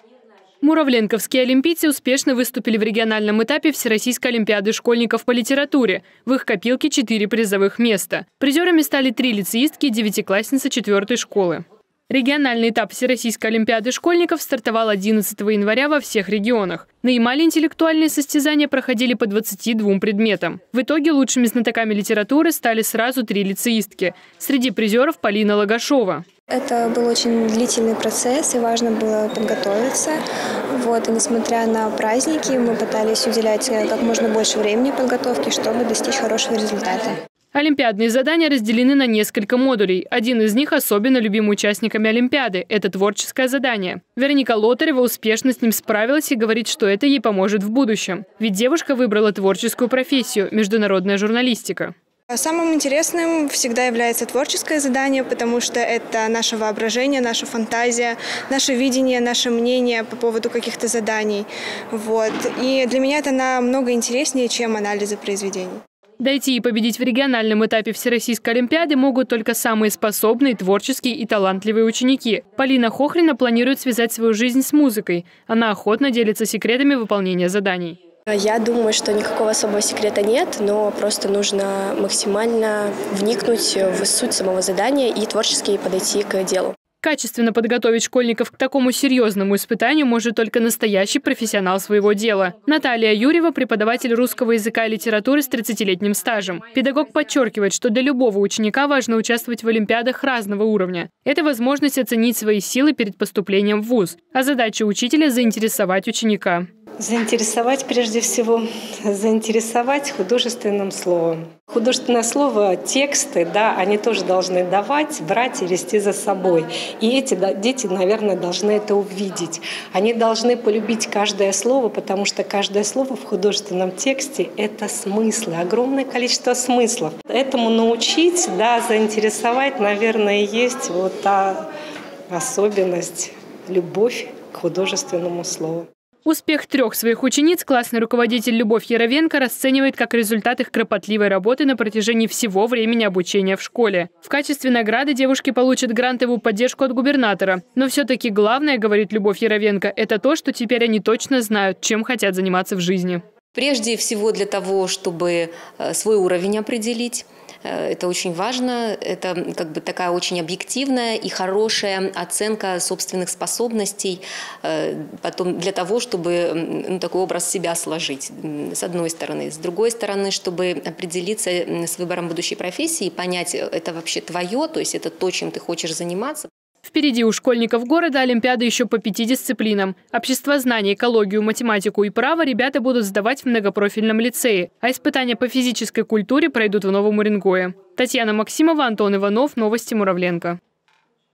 Муравленковские олимпийцы успешно выступили в региональном этапе Всероссийской олимпиады школьников по литературе. В их копилке 4 призовых места. Призерами стали 3 лицеистки и 9-классницы 4-й школы. Региональный этап Всероссийской олимпиады школьников стартовал 11 января во всех регионах. На Ямале интеллектуальные состязания проходили по 22 предметам. В итоге лучшими знатоками литературы стали сразу 3 лицеистки. Среди призеров Полина Логашова. Это был очень длительный процесс, и важно было подготовиться. И несмотря на праздники, мы пытались уделять как можно больше времени подготовке, чтобы достичь хорошего результата. Олимпиадные задания разделены на несколько модулей. Один из них особенно любим участниками Олимпиады – это творческое задание. Вероника Лотарева успешно с ним справилась и говорит, что это ей поможет в будущем. Ведь девушка выбрала творческую профессию – международная журналистика. Самым интересным всегда является творческое задание, потому что это наше воображение, наша фантазия, наше видение, наше мнение по поводу каких-то заданий. И для меня это намного интереснее, чем анализы произведений. Дойти и победить в региональном этапе Всероссийской олимпиады могут только самые способные, творческие и талантливые ученики. Полина Хохрина планирует связать свою жизнь с музыкой. Она охотно делится секретами выполнения заданий. Я думаю, что никакого особого секрета нет, но просто нужно максимально вникнуть в суть самого задания и творчески подойти к делу. Качественно подготовить школьников к такому серьезному испытанию может только настоящий профессионал своего дела. Наталья Юрьева – преподаватель русского языка и литературы с 30-летним стажем. Педагог подчеркивает, что для любого ученика важно участвовать в олимпиадах разного уровня. Это возможность оценить свои силы перед поступлением в вуз. А задача учителя – заинтересовать ученика. Заинтересовать прежде всего, заинтересовать художественным словом. Художественное слово, тексты, они тоже должны давать, брать и вести за собой. И эти дети, наверное, должны это увидеть. Они должны полюбить каждое слово, потому что каждое слово в художественном тексте — это смыслы, огромное количество смыслов. Этому научить, заинтересовать, наверное, есть та особенность, любовь к художественному слову. Успех 3 своих учениц классный руководитель Любовь Яровенко расценивает как результат их кропотливой работы на протяжении всего времени обучения в школе. В качестве награды девушки получат грантовую поддержку от губернатора. Но все-таки главное, говорит Любовь Яровенко, это то, что теперь они точно знают, чем хотят заниматься в жизни. Прежде всего для того, чтобы свой уровень определить. Это очень важно, это такая очень объективная и хорошая оценка собственных способностей, потом для того, чтобы такой образ себя сложить, с одной стороны. С другой стороны, чтобы определиться с выбором будущей профессии, понять, это вообще твое, то есть это то, чем ты хочешь заниматься. Впереди у школьников города олимпиады еще по 5 дисциплинам. Обществознание, экологию, математику и право ребята будут сдавать в многопрофильном лицее, а испытания по физической культуре пройдут в Новом Уренгое. Татьяна Максимова, Антон Иванов, новости Муравленко.